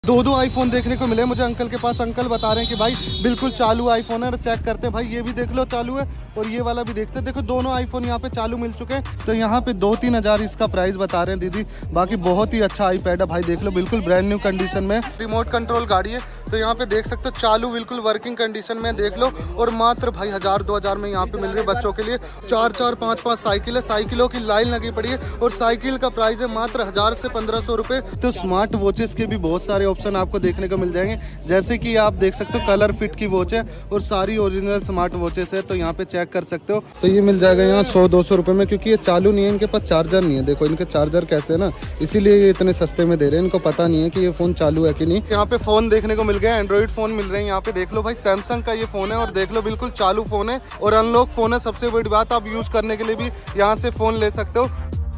दो दो आईफोन देखने को मिले मुझे अंकल के पास। अंकल बता रहे हैं कि भाई बिल्कुल चालू आईफोन है। चेक करते हैं भाई, ये भी देख लो चालू है और ये वाला भी देखते हैं। देखो दोनों आईफोन यहाँ पे चालू मिल चुके हैं। तो यहाँ पे 2-3 हज़ार इसका प्राइस बता रहे हैं दीदी। बाकी बहुत ही अच्छा आईपैड है भाई, देख लो बिल्कुल ब्रांड न्यू कंडीशन में। रिमोट कंट्रोल गाड़ी है तो यहाँ पे देख सकते हो चालू बिल्कुल वर्किंग कंडीशन में, देख लो। और मात्र भाई 1000-2000 में यहाँ पे मिल रही है बच्चों के लिए। 4-4 5-5 साइकिल है, साइकिलों की लाइन लगी पड़ी है और साइकिल का प्राइस है मात्र 1000 से 1500 रुपए। तो स्मार्ट वॉचेस के भी बहुत सारे ऑप्शन आपको देखने को मिल जाएंगे, जैसे कि आप देख सकते हो कलर फिट की वॉच है और सारी ओरिजिनल स्मार्ट वॉचेस है। तो यहाँ पे चेक कर सकते हो। तो ये मिल जाएगा यहाँ 100-200 रुपए में, क्योंकि ये चालू नहीं है, इनके पास चार्जर नहीं है। देखो इनके चार्जर कैसे है ना, इसीलिए ये इतने सस्ते में दे रहे हैं। इनको पता नहीं है कि ये फोन चालू है कि नहीं। यहाँ पे फोन देखने को मिल गया, एंड्रॉइड फोन मिल रहे हैं। यहाँ पे देख लो भाई सैमसंग का ये फोन है और देख लो बिल्कुल चालू फोन है और अनलॉक फोन है। सबसे बड़ी बात, आप यूज करने के लिए भी यहाँ से फोन ले सकते हो।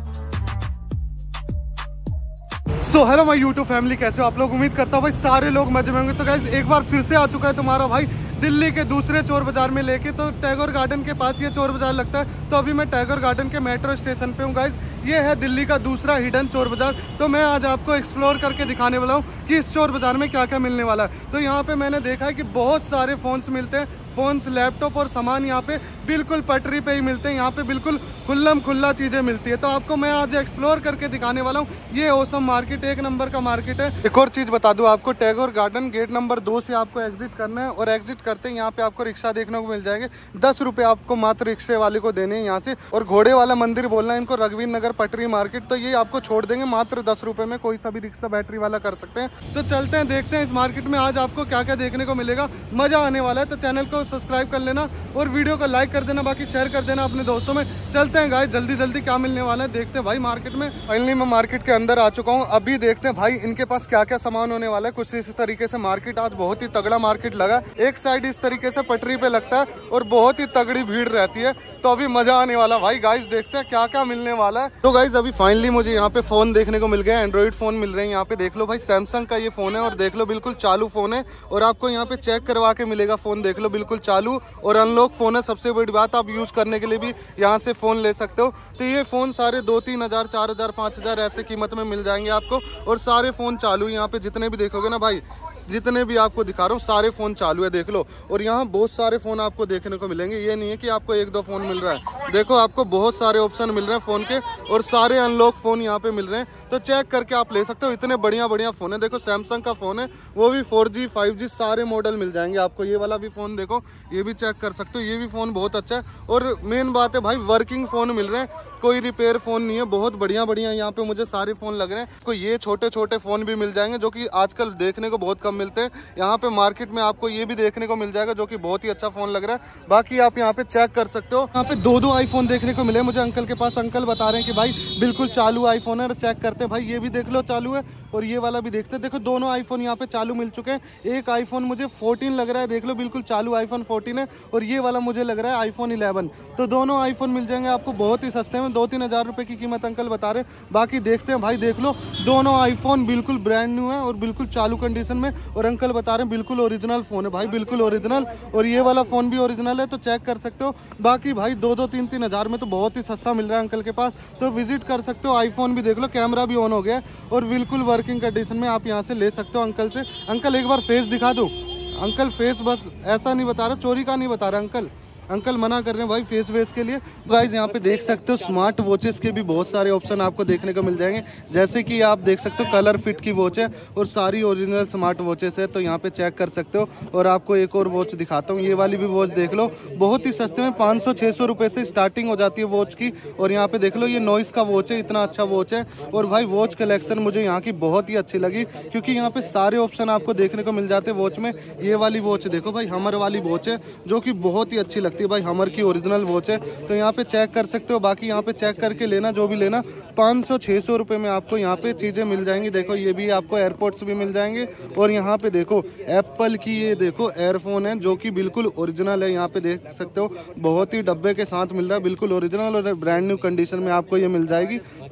So hello my YouTube family, कैसे हो आप लोग? उम्मीद करता हूँ भाई सारे लोग मजे में होंगे। तो गाइस एक बार फिर से आ चुका है तुम्हारा भाई दिल्ली के दूसरे चोर बाजार में लेके। तो टैगोर गार्डन के पास ये चोर बाजार लगता है। तो अभी मैं टैगोर गार्डन के मेट्रो स्टेशन पे हूँ गाइस। ये है दिल्ली का दूसरा हिडन चोर बाजार। तो मैं आज आपको एक्सप्लोर करके दिखाने वाला हूँ कि इस चोर बाजार में क्या क्या मिलने वाला है। तो यहाँ पे मैंने देखा है कि बहुत सारे फोन्स मिलते हैं, फोन्स, लैपटॉप और सामान यहाँ पे बिल्कुल पटरी पे ही मिलते हैं। यहाँ पे बिल्कुल खुल्लम खुल्ला चीजें मिलती है। तो आपको मैं आज एक्सप्लोर करके दिखाने वाला हूँ। ये ओसम मार्केट एक नंबर का मार्केट है। एक और चीज बता दूं आपको, टैगोर गार्डन गेट नंबर 2 से आपको एग्जिट करना है और एग्जिट करते ही यहाँ पे आपको रिक्शा देखने को मिल जाएंगे। 10 रुपए आपको मात्र रिक्शे वाले को देने हैं यहाँ से। और घोड़े वाला मंदिर बोलना है इनको, रघुवीर नगर पटरी मार्केट। तो ये आपको छोड़ देंगे मात्र 10 रुपए में। कोई सा भी रिक्शा बैटरी वाला कर सकते हैं। तो चलते हैं, देखते हैं इस मार्केट में आज आपको क्या क्या देखने को मिलेगा। मजा आने वाला है। तो चैनल को सब्सक्राइब कर लेना और वीडियो को लाइक कर देना, बाकी शेयर कर देना अपने दोस्तों में। चलते हैं गाइस, जल्दी जल्दी क्या मिलने वाला है देखते हैं भाई मार्केट में। फाइनली मैं मार्केट के अंदर आ चुका हूँ। अभी देखते हैं भाई इनके पास क्या क्या सामान होने वाला है। कुछ इस तरीके से मार्केट आज बहुत ही तगड़ा मार्केट लगा। एक साइड इस तरीके से पटरी पे लगता है और बहुत ही तगड़ी भीड़ रहती है। तो अभी मजा आने वाला भाई। गाइस देखते हैं क्या क्या मिलने वाला है। तो गाइस अभी फाइनली मुझे यहाँ पे फोन देखने को मिल गया, एंड्रॉइड फोन मिल रहे हैं। यहाँ पे देख लो भाई सैमसंग का ये फोन है और देख लो बिल्कुल चालू फोन है। और आपको यहाँ पे चेक करवा के मिलेगा फोन, देख लो बिल्कुल चालू और अनलॉक फोन है। सबसे बड़ी बात, आप यूज करने के लिए भी यहाँ से फोन ले सकते हो। तो ये फोन सारे 2-3 हज़ार, 4,000, 5,000 ऐसे कीमत में मिल जाएंगे आपको। और सारे फोन चालू यहाँ पे जितने भी देखोगे ना भाई, जितने भी आपको दिखा रहा हूँ सारे फोन चालू है, देख लो। और यहाँ बहुत सारे फोन आपको देखने को मिलेंगे। ये नहीं है कि आपको 1-2 फोन मिल रहा है। देखो आपको बहुत सारे ऑप्शन मिल रहे हैं फोन के और सारे अनलॉक फोन यहाँ पे मिल रहे हैं। तो चेक करके आप ले सकते हो। इतने बढ़िया बढ़िया फोन है। देखो सैमसंग का फोन है, वो भी 4G 5G सारे मॉडल मिल जाएंगे आपको। ये वाला भी फोन देखो, ये भी चेक कर सकते हो। ये भी फोन बहुत अच्छा है और मेन बात है भाई वर्किंग फोन मिल रहे हैं, कोई रिपेयर फोन नहीं है। बहुत बढ़िया बढ़िया यहाँ पे मुझे सारे फोन लग रहे हैं। कोई ये छोटे छोटे फोन भी मिल जाएंगे जो कि आजकल देखने को बहुत कम मिलते हैं। यहाँ पे मार्केट में आपको ये भी देखने को मिल जाएगा जो कि बहुत ही अच्छा फोन लग रहा है। बाकी आप यहाँ पे चेक कर सकते हो। यहाँ पे 2-2 आईफोन देखने को मिले मुझे अंकल के पास। अंकल बता रहे हैं कि भाई बिल्कुल चालू आईफोन है। चेक करते हैं भाई, ये भी देख लो चालू है और ये वाला भी देखते हैं। देखो दोनों आईफोन यहाँ पे चालू मिल चुके हैं। एक आईफोन मुझे 14 लग रहा है, देख लो बिल्कुल चालू आईफोन 14 है और ये वाला मुझे लग रहा है आईफोन 11। तो दोनों आईफोन मिल जाएंगे आपको बहुत ही सस्ते में। 2-3 हज़ार रुपए की कीमत अंकल बता रहे हैं। बाकी देखते हैं भाई, देख लो दोनों आईफोन बिल्कुल ब्रांड न्यू है और बिल्कुल चालू कंडीशन में। और अंकल बता रहे हैं बिल्कुल ओरिजिनल फोन है भाई, बिल्कुल ओरिजिनल। और ये वाला फोन भी ओरिजिनल है, तो चेक कर सकते हो। बाकी भाई 2-2, 3-3 हज़ार में तो बहुत ही सस्ता मिल रहा है अंकल के पास। तो विजिट कर सकते हो। आईफोन भी देख लो, कैमरा भी ऑन हो गया और बिल्कुल वर्किंग कंडीशन में आप यहाँ से ले सकते हो अंकल से। अंकल एक बार फेस दिखा दो। अंकल फेस बस ऐसा नहीं बता रहा, चोरी का नहीं बता रहा अंकल। अंकल मना कर रहे हैं भाई फेस वेस के लिए। गाइस यहाँ पे देख सकते हो स्मार्ट वॉचेस के भी बहुत सारे ऑप्शन आपको देखने को मिल जाएंगे, जैसे कि आप देख सकते हो कलर फिट की वॉच है और सारी ओरिजिनल स्मार्ट वॉचेस है। तो यहाँ पे चेक कर सकते हो। और आपको एक और वॉच दिखाता हूँ, ये वाली भी वॉच देख लो। बहुत ही सस्ते में 500-600 रुपए से स्टार्टिंग हो जाती है वॉच की। और यहाँ पे देख लो ये नॉइस का वॉच है, इतना अच्छा वॉच है। और भाई वॉच कलेक्शन मुझे यहाँ की बहुत ही अच्छी लगी, क्योंकि यहाँ पे सारे ऑप्शन आपको देखने को मिल जाते हैं वॉच में। ये वाली वॉच देखो भाई, हमर वाली वॉच है जो कि बहुत ही अच्छी लगती है भाई, हमर की ओरिजिनल वॉच है। तो यहाँ पे चेक कर सकते हो। बाकी यहाँ पे चेक करके लेना जो भी लेना। 500-600 रुपए में आपको यहाँ पे चीजें मिल जाएंगी। देखो ये भी आपको एयरपोर्ट्स भी मिल जाएंगे। और यहाँ पे देखो एप्पल की ये देखो एयरफोन है जो कि बिल्कुल ओरिजिनल है। यहाँ पे देख सकते हो बहुत ही डब्बे के साथ मिल रहा है, बिल्कुल ओरिजिनल और ब्रांड न्यू कंडीशन में आपको ये मिल जाएगी।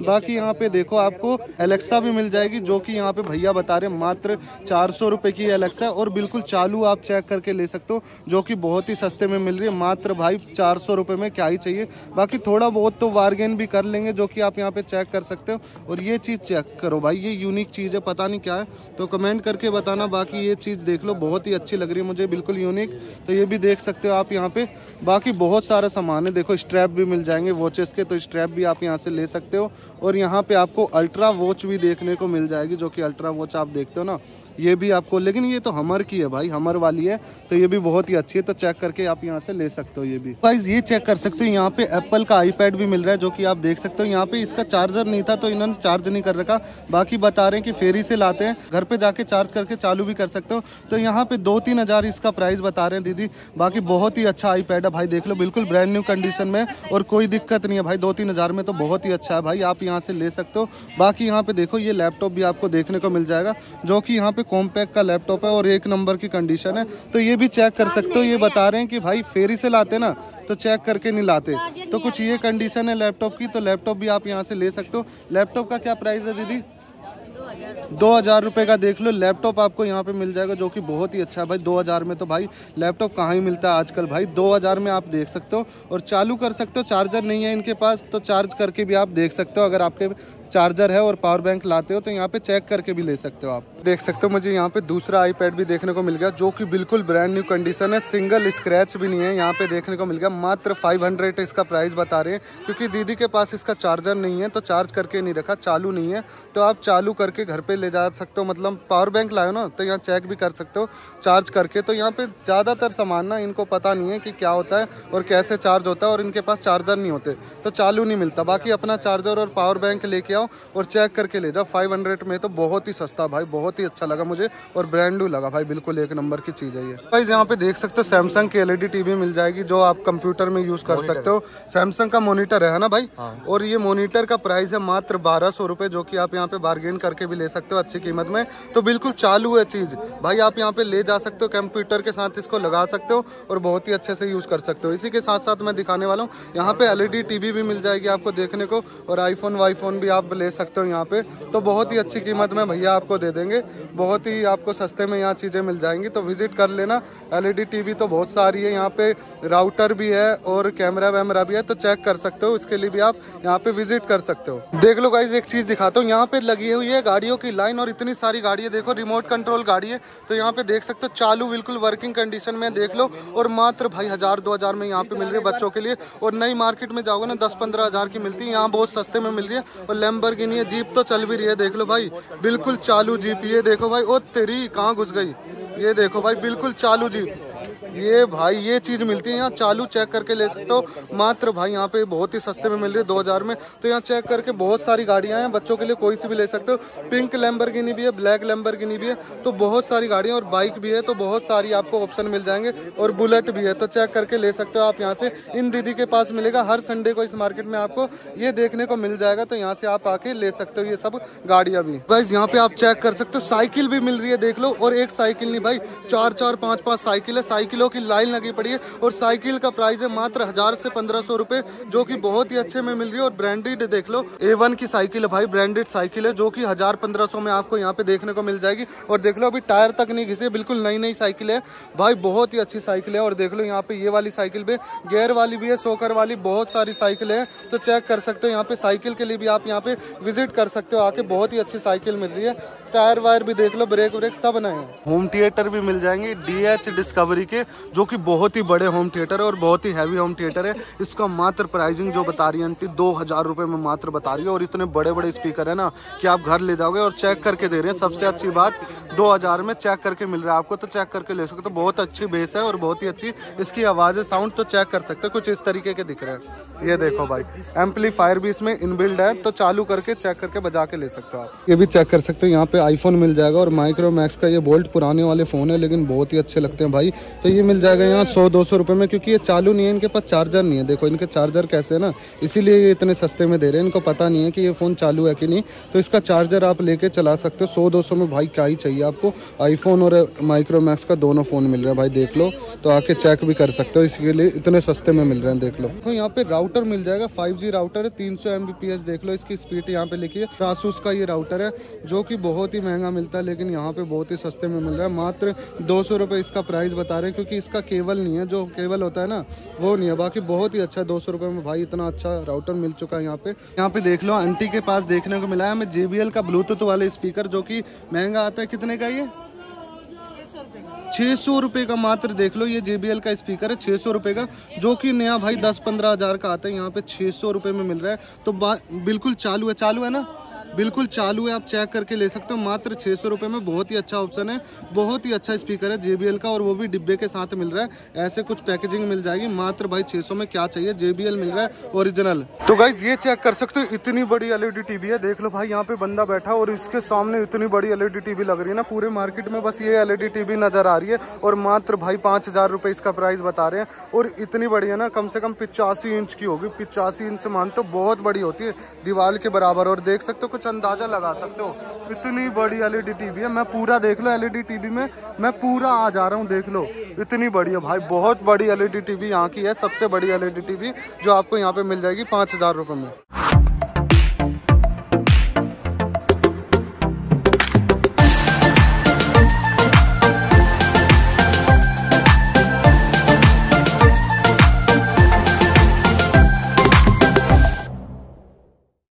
बाकी यहाँ पे देखो आपको एलेक्सा भी मिल जाएगी, जो कि यहाँ पे भैया बता रहे हैं मात्र 400 रुपए की एलेक्सा, और बिल्कुल चालू आप चेक करके ले सकते हो, जो कि बहुत ही सस्ते में मिल रही है मात्र भाई 400 रुपए में। क्या ही चाहिए, बाकी थोड़ा बहुत तो बार्गेन भी कर लेंगे, जो कि आप यहाँ पे चेक कर सकते हो। और ये चीज़ चेक करो भाई, ये यूनिक चीज़ है, पता नहीं क्या है, तो कमेंट करके बताना। बाकी ये चीज़ देख लो, बहुत ही अच्छी लग रही है मुझे, बिल्कुल यूनिक, तो ये भी देख सकते हो आप यहाँ पे। बाकी बहुत सारा सामान है, देखो स्ट्रैप भी मिल जाएंगे वॉचेस के, तो स्ट्रैप भी आप यहाँ से ले सकते हो। और यहाँ पे आपको अल्ट्रा वॉच भी देखने को मिल जाएगी, जो कि अल्ट्रा वॉच आप देखते हो ना, ये भी आपको, लेकिन ये तो हमर की है भाई, हमर वाली है, तो ये भी बहुत ही अच्छी है, तो चेक करके आप यहाँ से ले सकते हो। ये भी गाइस ये चेक कर सकते हो, यहाँ पे एप्पल का आईपैड भी मिल रहा है, जो कि आप देख सकते हो। यहाँ पे इसका चार्जर नहीं था, तो इन्होंने चार्ज नहीं कर रखा, बाकी बता रहे हैं कि फेरी से लाते हैं, घर पे जाके चार्ज करके चालू भी कर सकते हो। तो यहाँ पे 2-3 हज़ार इसका प्राइस बता रहे हैं दीदी। बाकी बहुत ही अच्छा आईपैड है भाई, देख लो बिल्कुल ब्रांड न्यू कंडीशन में, और कोई दिक्कत नहीं है भाई, 2-3 हज़ार में तो बहुत ही अच्छा है भाई, आप यहाँ से ले सकते हो। बाकी यहाँ पे देखो ये लैपटॉप भी आपको देखने को मिल जाएगा, जो कि यहाँ पे कॉम्पैक्ट का लैपटॉप है और 1 नंबर की कंडीशन है, तो ये भी चेक कर सकते हो। ये बता रहे हैं कि भाई फेरी से लाते ना, तो चेक करके नहीं लाते, तो कुछ ये कंडीशन है लैपटॉप की, तो लैपटॉप भी आप यहाँ से ले सकते हो। लैपटॉप का क्या प्राइस है दीदी? 2000 रुपये का देख लो लैपटॉप आपको यहाँ पे मिल जाएगा, जो कि बहुत ही अच्छा है भाई। 2000 में तो भाई लैपटॉप कहाँ ही मिलता है आजकल भाई, 2000 में आप देख सकते हो और चालू कर सकते हो। चार्जर नहीं है इनके पास, तो चार्ज करके भी आप देख सकते हो। अगर आपके चार्जर है और पावर बैंक लाते हो तो यहाँ पे चेक करके भी ले सकते हो। आप देख सकते हो मुझे यहाँ पे दूसरा आईपैड भी देखने को मिल गया, जो कि बिल्कुल ब्रांड न्यू कंडीशन है, सिंगल स्क्रैच भी नहीं है, यहाँ पे देखने को मिल गया। मात्र 500 इसका प्राइस बता रहे हैं, क्योंकि दीदी के पास इसका चार्जर नहीं है, तो चार्ज करके नहीं रखा, चालू नहीं है, तो आप चालू करके घर पे ले जा सकते हो। मतलब पावर बैंक लाए ना, तो यहाँ चेक भी कर सकते हो चार्ज करके। तो यहाँ पे ज़्यादातर सामान ना इनको पता नहीं है कि क्या होता है और कैसे चार्ज होता है, और इनके पास चार्जर नहीं होते, तो चालू नहीं मिलता। बाकी अपना चार्जर और पावर बैंक लेके आओ और चेक करके ले जाओ। 500 में तो बहुत ही सस्ता भाई, बहुत ही अच्छा लगा मुझे, और ब्रांड न्यू लगा भाई, बिल्कुल 1 नंबर की चीज़ है ये। भाई यहाँ पे देख सकते हो सैमसंग की LED टीवी मिल जाएगी, जो आप कंप्यूटर में यूज कर सकते हो। सैमसंग का मॉनिटर है ना भाई, और ये मॉनिटर का प्राइस है मात्र 1200 रुपये, जो कि आप यहाँ पे बार्गेन करके भी ले सकते हो अच्छी कीमत में। तो बिल्कुल चालू है चीज़ भाई, आप यहाँ पे ले जा सकते हो, कंप्यूटर के साथ इसको लगा सकते हो और बहुत ही अच्छे से यूज कर सकते हो। इसी के साथ साथ मैं दिखाने वाला हूँ, यहाँ पे LED टीवी भी मिल जाएगी आपको देखने को, और आईफोन वाईफोन भी आप ले सकते हो यहाँ पे। तो बहुत ही अच्छी कीमत में भैया आपको दे देंगे, बहुत ही आपको सस्ते में यहाँ चीज़ें मिल जाएंगी, तो विजिट कर लेना। LED टीवी तो बहुत सारी है यहाँ पे, राउटर भी है और कैमरा वैमरा भी है, तो चेक कर सकते हो, इसके लिए भी आप यहाँ पे विजिट कर सकते हो। देख लो गाइस एक चीज़ दिखाता हूँ, यहाँ पे लगी हुई है गाड़ियों की लाइन, और इतनी सारी गाड़ी है, देखो रिमोट कंट्रोल गाड़ी है, तो यहाँ पे देख सकते हो चालू बिल्कुल वर्किंग कंडीशन में, देख लो। और मात्र भाई 1000-2000 में यहाँ पे मिल रही है बच्चों के लिए, और नई मार्केट में जाओगे ना 10-15 हज़ार की मिलती है, यहाँ बहुत सस्ते में मिल रही है। और लैम्बोर्गिनी है, जीप तो चल भी रही है, देख लो भाई बिल्कुल चालू जीप। ये देखो भाई, ओ तेरी कहाँ घुस गई, ये देखो भाई बिल्कुल चालू जीप, ये भाई ये चीज़ मिलती है यहाँ चालू, चेक करके ले सकते हो। मात्र भाई यहाँ पे बहुत ही सस्ते में मिल रही है 2000 में, तो यहाँ चेक करके बहुत सारी गाड़ियाँ हैं, बच्चों के लिए कोई सी भी ले सकते हो। पिंक लैम्बोर्गिनी भी है, ब्लैक लैम्बोर्गिनी भी है, तो बहुत सारी गाड़ियाँ, और बाइक भी है, तो बहुत सारी आपको ऑप्शन मिल जाएंगे, और बुलेट भी है, तो चेक करके ले सकते हो आप यहाँ से। इन दीदी के पास मिलेगा हर संडे को, इस मार्केट में आपको ये देखने को मिल जाएगा, तो यहाँ से आप आके ले सकते हो ये सब गाड़ियाँ भी। गाइस यहाँ पे आप चेक कर सकते हो, साइकिल भी मिल रही है, देख लो। और एक साइकिल नहीं भाई, 4-4 5-5 साइकिल है, साइकिलों की लाइन लगी पड़ी है, और साइकिल का प्राइस है मात्र 1000 से 1500 रुपए, जो कि बहुत ही अच्छे में मिल रही है। और ब्रांडेड देख लो, A1 की साइकिल है भाई, ब्रांडेड साइकिल है, जो कि 1000-1500 में आपको यहाँ पे देखने को मिल जाएगी। और देख लो अभी टायर तक नहीं घिसे, बिल्कुल नई नई साइकिल है भाई, बहुत ही अच्छी साइकिल है। और देख लो यहाँ पे ये वाली साइकिल पे गेयर वाली भी है, सोकर वाली, बहुत सारी साइकिल है, तो चेक कर सकते हो। यहाँ पे साइकिल के लिए भी आप यहाँ पे विजिट कर सकते हो आके, बहुत ही अच्छी साइकिल मिल रही है। टायर वायर भी देख लो, ब्रेक व्रेक सब नए हैं। होम थिएटर भी मिल जाएंगे DH डिस्कवरी के, जो कि बहुत ही बड़े होम थिएटर है और बहुत ही हैवी होम थिएटर है। इसका मात्र प्राइसिंग जो बता रही है आंटी 2000 रुपये में मात्र बता रही है, और इतने बड़े बड़े स्पीकर है ना कि आप घर ले जाओगे, और चेक करके दे रहे हैं। सबसे अच्छी बात 2000 में चेक करके मिल रहा है आपको, तो चेक करके ले सकते हो। बहुत अच्छी बेस है और बहुत ही अच्छी इसकी आवाज़ है, साउंड तो चेक कर सकते हो, कुछ इस तरीके के दिख रहे हैं। ये देखो भाई, एम्पलीफायर भी इसमें इनबिल्ड है, तो चालू करके चेक करके बजा के ले सकते हो आप। ये भी चेक कर सकते हो, यहाँ पे आईफोन मिल जाएगा और माइक्रोमैक्स का ये बोल्ट पुराने वाले फ़ोन है लेकिन बहुत ही अच्छे लगते हैं भाई। तो ये मिल जाएगा यहाँ 100-200 रुपये में, क्योंकि ये चालू नहीं है, इनके पास चार्जर नहीं है। देखो इनके चार्जर कैसे है ना, इसीलिए ये इतने सस्ते में दे रहे हैं। इनको पता नहीं है कि ये फ़ोन चालू है कि नहीं, तो इसका चार्जर आप लेके चला सकते हो। 100-200 में भाई क्या ही चाहिए आपको। आईफोन और माइक्रोमैक्स का दोनों फ़ोन मिल रहा है भाई, देख लो। तो आके चेक भी कर सकते हो, इसके लिए इतने सस्ते में मिल रहे हैं, देख लो। तो यहाँ पे राउटर मिल जाएगा, 5G राउटर है, 300 Mbps देख लो इसकी स्पीड यहाँ पे लिखी है। आसूस का ये राउटर है जो कि बहुत ही महंगा मिलता है, लेकिन यहाँ पे बहुत ही सस्ते में मिल रहा है। मात्र 200 रुपये इसका प्राइस बता रहे हैं, क्योंकि इसका केबल नहीं है, जो केबल होता है ना वो नहीं है। बाकी बहुत ही अच्छा 200 रुपये में भाई इतना अच्छा राउटर मिल चुका है। यहाँ पे देख लो आंटी के पास देखने को मिला है हमें JBL का ब्लूटूथ वाले स्पीकर, जो कि महंगा आता है। कितने का ये? 600 रुपये का मात्र। देख लो ये JBL का स्पीकर है 600 रुपये का, जो कि नया भाई 10-15 हज़ार का आता है। यहाँ पे 600 रुपये में मिल रहा है। तो बिल्कुल चालू है ना, बिल्कुल चालू है, आप चेक करके ले सकते हो। मात्र 600 रुपये में बहुत ही अच्छा ऑप्शन है, बहुत ही अच्छा स्पीकर है JBL का, और वो भी डिब्बे के साथ मिल रहा है। ऐसे कुछ पैकेजिंग मिल जाएगी मात्र भाई 600 में। क्या चाहिए, JBL मिल रहा है ओरिजिनल। तो गाइज ये चेक कर सकते हो, इतनी बड़ी LED टीवी है। देख लो भाई यहाँ पे बंदा बैठा और इसके सामने इतनी बड़ी LED टीवी लग रही है ना। पूरे मार्केट में बस ये LED टीवी नजर आ रही है, और मात्र भाई 5000 रुपये इसका प्राइस बता रहे हैं। और इतनी बड़ी है ना, कम से कम 85 इंच की होगी। 85 इंच मान तो बहुत बड़ी होती है, दीवार के बराबर। और देख सकते हो, कुछ अंदाजा लगा सकते हो, इतनी बड़ी LED टीवी है। मैं पूरा देख लो LED टीवी में मैं पूरा आ जा रहा हूँ, देख लो इतनी बड़ी है भाई। बहुत बड़ी LED टीवी यहाँ की है, सबसे बड़ी LED टीवी, जो आपको यहाँ पे मिल जाएगी 5000 रुपये में।